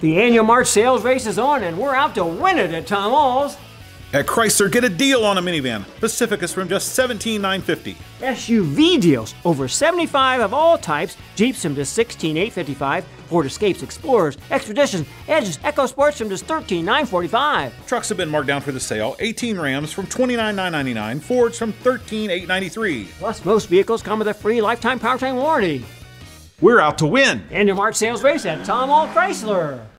The annual March sales race is on, and we're out to win it at Tom Ahl's. At Chrysler, get a deal on a minivan. Pacificus from just $17,950. SUV deals, over 75 of all types. Jeeps from just $16,855. Ford Escapes, Explorers, Expeditions, Edges, EcoSports from just $13,945. Trucks have been marked down for the sale. 18 Rams from $29,999. Fords from $13,893. Plus, most vehicles come with a free lifetime powertrain warranty. We're out to win. Annual March sales race at Tom Ahl Chrysler.